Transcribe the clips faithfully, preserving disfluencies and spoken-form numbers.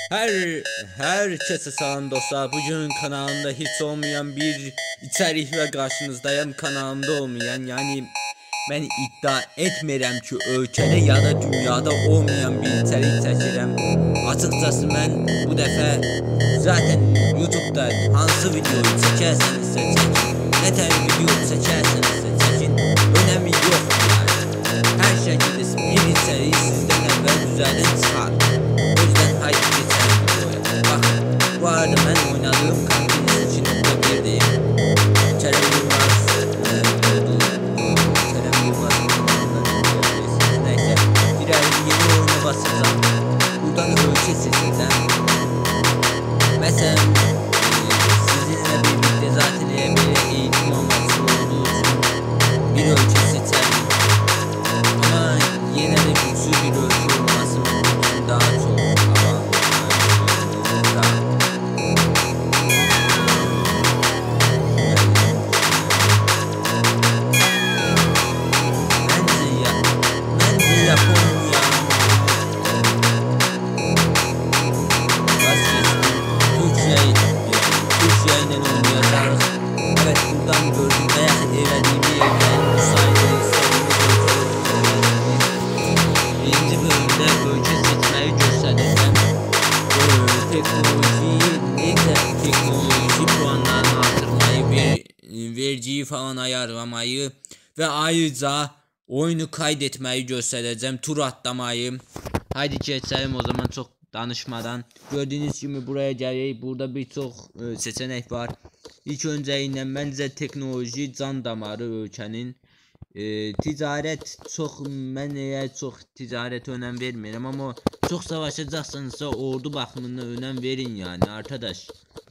Her herkese selam dostlar. Bugün kanalımda hiç olmayan bir içerikle karşınızdayım. Kanalımda olmayan, yani ben iddia etmirəm ki ölkədə ya da dünyada olmayan bir içerik çəkirəm. Açıkçası ben bu dəfə zaten YouTube'da hansı videoyu çəkərsinizsə çəkin, nə tər video çəkərsinizsə çəkin, önemi yox yani. Hər şəkildə bir içerik sizdən əvvəl düzəldən çıxar. O yüzden haydi geçelim videoya. Bak, bu arada ben oynadığım kampanyası için nokta birdeyim. Kerem Yılmaz oldu. Kerem Yılmaz neyse. Birer yeni oyuna basacağım. Buradan ölçü seçeceğim. Mesela sizinle birlikte zaten böyle eğitim amaçlı olduğu için bir ölçü seçerim. Ama yine de güçlü bir ölçü olması benim için daha çok. Vergiyi falan ayarlamayı ve ayrıca oyunu kaydetmeyi göstereceğim, tur atlamayı. Haydi geçelim o zaman çok danışmadan. Gördüğünüz gibi buraya gelirik. Burada birçok e, seçenek var. İlk öncəyindən bence teknoloji can damarı ölkənin. E, ticaret çok, ben eğer çok ticaret önem vermirəm, ama çok savaşacaqsınızsa ordu baxımından önem verin yani arkadaş.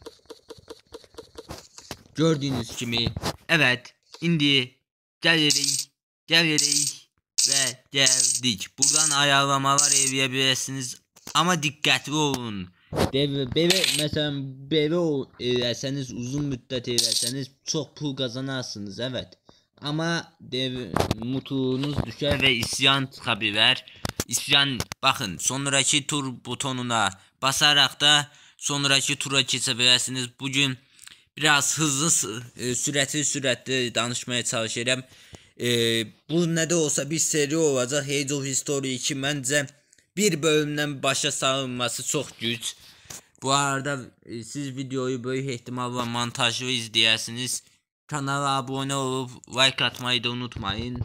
Gördüğünüz gibi, evet, indi gelirik, gelirik ve geldik. Buradan ayarlamalar eləyebilirsiniz, ama dikkatli olun. Beve, beve mesela beve eləseniz, uzun müddet eləseniz çok pul kazanarsınız, evet. Ama dev, mutluluğunuz düşer ve isyan çıkabilir. İsyan, bakın, sonraki tur butonuna basarak da sonraki tura geçebilirsiniz. Bugün biraz hızlı, e, süratli süratli danışmaya çalışacağım. E, bu ne de olsa bir seri olacak. Age of History iki bence bir bölümden başa sarılması çok güç. Bu arada e, siz videoyu böyle ihtimalla montajlı izleyersiniz. Kanala abone olup like atmayı da unutmayın.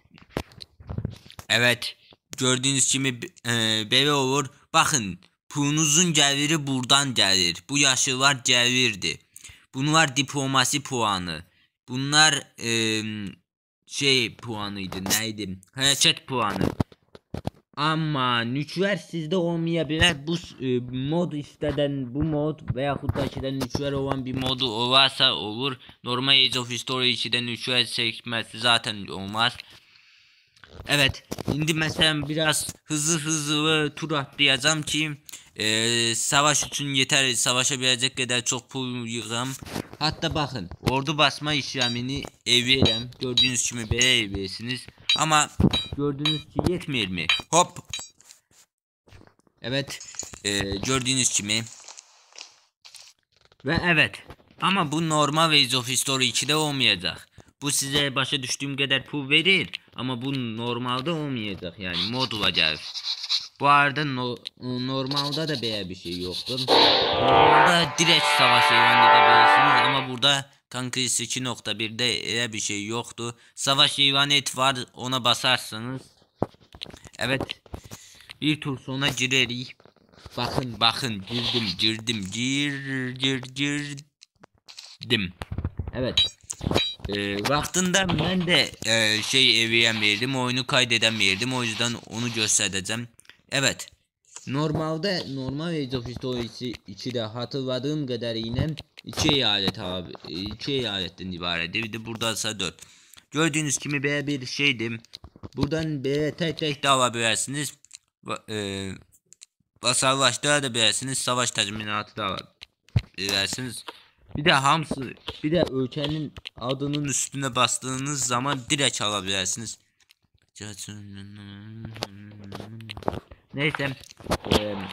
Evet, gördüğünüz gibi e, böyle olur. Bakın, pulunuzun gəliri buradan gelir. Bu yaşlılar gəlirdi. Bunlar diplomasi puanı. Bunlar e, şey puanıydı, neydi? Hareket puanı. Ama nükleer sizde olmayabilir. Bu e, mod isteden bu mod veyahut da ikiden nükleer olan bir modu olarsa olur. Normal Age of History ikiden nükleer çekmesi zaten olmaz. Evet, şimdi mesela biraz hızlı hızlı tur atlayacağım ki e, savaş için yeter, savaşabilecek kadar çok pul yığım. Hatta bakın, ordu basma işlemini evirəm. Gördüğünüz gibi belə evirsiniz. Ama gördüğünüz gibi yetmir mi? Hop. Evet, e, gördüğünüz gibi. Ve evet, ama bu normal Age of History ikide olmayacak. Bu size başa düştüğüm kadar pul verir, ama bu normalde olmayacak, yani mod olacak. Bu arada no, normalde de böyle bir şey yoktur. Normalde direkt savaş ilan edebilirsiniz, ama burada Conquest iki nokta bir'de öyle bir şey yoktu. Savaş ilan et var, ona basarsanız. Evet, bir tur sonra girerik. Bakın bakın, girdim girdim gir gir girdim. Evet. E, vaktinde ben de e, şey eviyemeyirdim, oyunu kaydedemeyirdim, o yüzden onu göstereceğim. Evet, normalde normal Age of History içinde hatırladığım kadarıyla iki eyalet abi, iki eyaletten ibaret. Bir de burada ise dört. Gördüğünüz gibi böyle bir şeydim. Buradan böyle tek tek de alabilirsiniz. E, Vasallaştırabilirsiniz, savaş tazminatı da alabilirsiniz. Bir de hamsı, bir de ülkenin adının üstüne bastığınız zaman direkt alabilirsiniz. Neyse, e,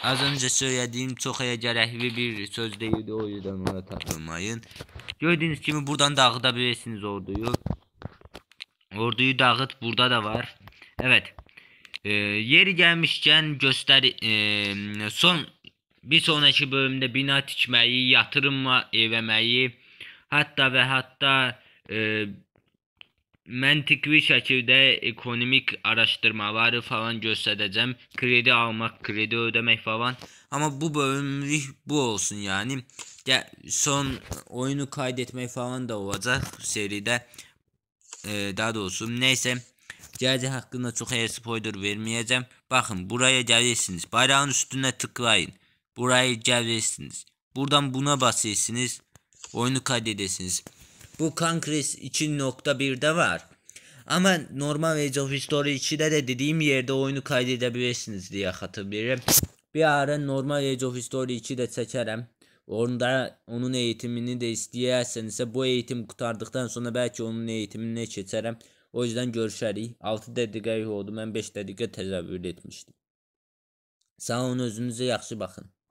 Az önce söylediğim çok gerekli bir söz değildi, o yüzden ona takılmayın. Gördüğünüz gibi buradan dağıtabilirsiniz orduyu. Orduyu dağıt, burada da var. Evet. Ee, yeri gelmişken göster e, son bir sonraki bölümde bina tikmeyi, yatırım eləməyi, hatta ve hatta e, məntiqli şəkildə ekonomik araştırmaları falan göstereceğim. Kredi almak, kredi ödemek falan. Ama bu bölümlük bu olsun yani. Ya, son oyunu kaydetmek falan da olacak seride. Ee, daha doğrusu neyse. Gelecek hakkında çok iyi spoiler vermeyeceğim. Bakın, buraya gelirsiniz. Bayrağın üstüne tıklayın. Buraya gelirsiniz. Buradan buna basıyorsunuz. Oyunu kaydedersiniz. Bu Conquest iki nokta bir'de var. Ama normal Age of History iki'de de dediğim yerde oyunu kaydedebilirsiniz diye hatırlıyorum. Bir ara normal Age of History iki'de çekerim. Onda onun eğitimini de isteyerseniz bu eğitim kurtardıktan sonra belki onun eğitimine geçerim. O yüzden görüşerik. altı dakika oldu. Ben beş dakika tezahür etmiştim. Sağ olun, özünüze yaxşı bakın.